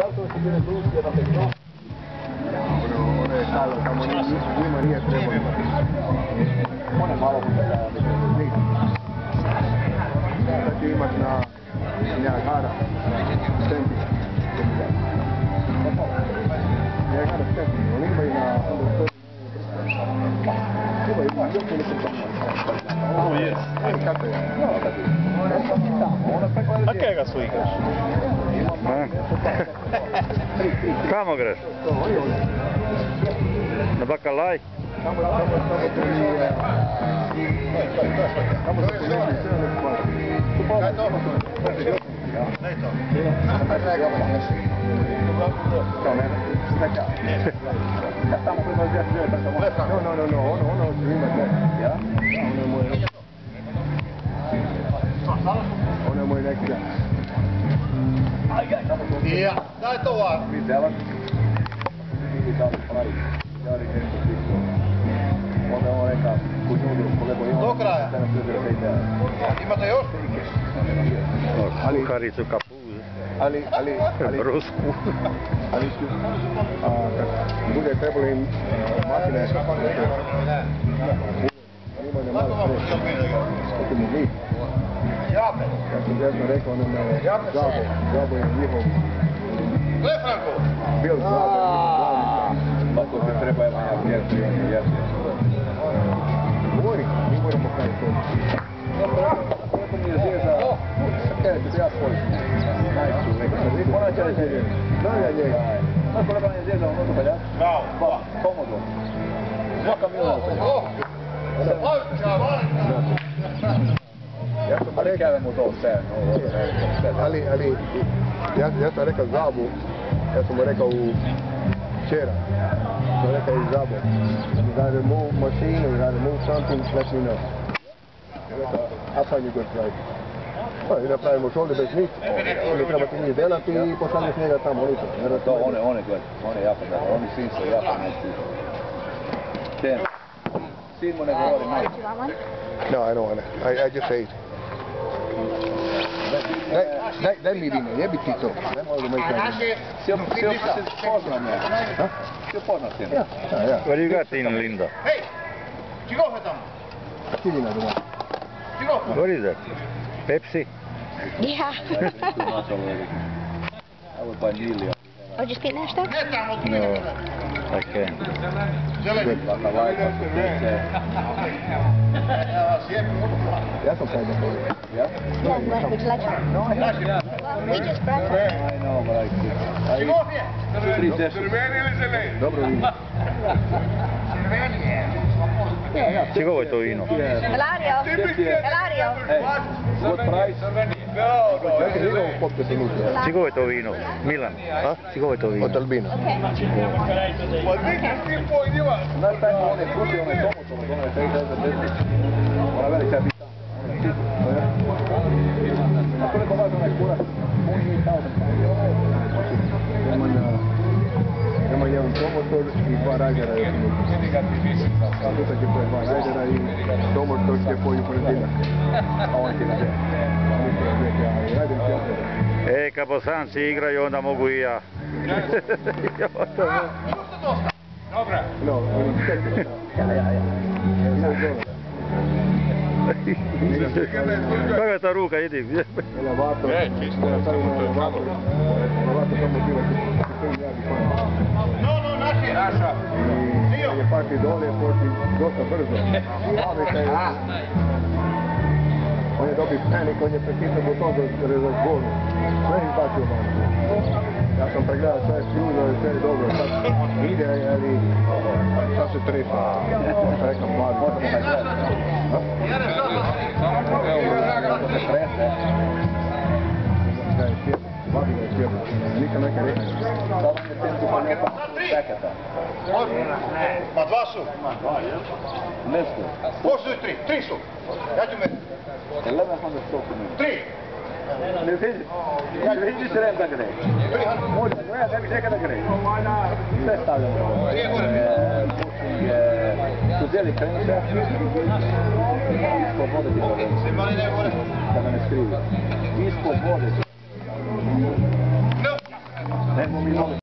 zato su bile druge da te gno. Ono je stalo, tamo njima nije trebalo imati. One malo da njih. Da će imati na Njagara, Stempi. Njagara Stempi, oni imaju na Oh, yes. A kaj ga su igraš? Kamo greš? Na Bakalaj? Tamo ono je moj neki dan. Ja, daj to ovako. Mi zelan. I tamo pravi. Jari nešto slično. Onda on reka, kućnudu, koliko imamo. Do kraja. Imate još? Kuharicu, kapuz. Ali... Rusku. Ali su... Kad bude trebalo im makine... Imaju malo sve. Kako mu vi? Jape. Ja sam desno rekao ono me Zabo je njihov... Gle, Franko! Bil Zabo je njihov glavni. Tako se treba evo jesti. Govori, mi moramo kaj to. Kako mi je zvijezda... Kaj ću ja svoj? Najču, rekao sam vidi. Ona će reći, znam ja njega. Znaš koliko nam je zvijezda ono to peljač? Bravo. Dva, komodo. 2 kamiona u peljač. Ja sam rekao mu to sve, ali ja sam rekao Zabu, ja sam mu rekao včera, sam rekao i Zabu, you gotta move machine, you gotta move something, let me know. Ja rekao, a pa you good right. Pa i napravimo šolde bez nič, oni treba ti njih delati i pošalješ njega tamo, oni to. To one gled, one jako dobro, oni sin se jako neći. Ten. Sin mu ne govori najti. No, I don't want it. I just ate. Daj mi vino, jebi ti to. Daj malo da me kažem. Si upoznao me? Si upoznao s njim? Ja. What do you got in Linda? Hej! Čego je tamo? Ti vina doma. Čego? What is that? Pepsi? Yeah. I would buy Nelia. Hoćeš piti nešto? Ne tamo, tu No, ne. I can't. Zeleni. Bakalajka su pece. Ja vas jebim. Ja sam kaj da povim. Yeah? Yeah, would you like some? Naši. Well, we just brought some. I know, but I could. Čego je? 3 sessions. Dobro vino. Čego je to vino? Elario. Elario. Hey, what price? Čekaj, vino u potpisu nutra. Čego je to vino? Milan? A? Čego je to vino? Od Albina. Znaš taj on je pruti, on je tomotor, on je fake za 10. Ona velika pita. A koliko važno onaj kurac? On nije kao Ima jedan tomotor i 2 rajdera još unutra. A tuta će poje 2 rajdera i tomotor će poju pored dinak. A on će na džet. Rajder će opet. E, kad Bosanci igraju, onda mogu i ja. No, oni čekaju. Kako je ta ruka, idi. Ona vatro. Ona stavimo na vatro. Ona vatro tamo je bila 4 milijardi pana. No, naši. Naša. I kad je pati dole, poti dosta brzo. On je dobio panik, on je pretisnuo buton za rezervonu. Sve izbacio van. Ja sam pregledao sve fjuzo i sve je dobro. Sad ide, ali sad se trefa. Sam rekao, mladi, moramo pregledati. Da je svijet, vadi ga je svijet. Nikam neka reći. Ma 2 su. Nešto. Pošto su 3. 3 su. Ja ću meni. 1100 minutes. 3. Ne vidiš? Ja vidiš rem da gre. Može da gre, ne bi nekada gre. Sve stavljamo. Su zeli krenče. Ispod vode ti to da me ne skrivi. Ispod vode. Nemo mi dole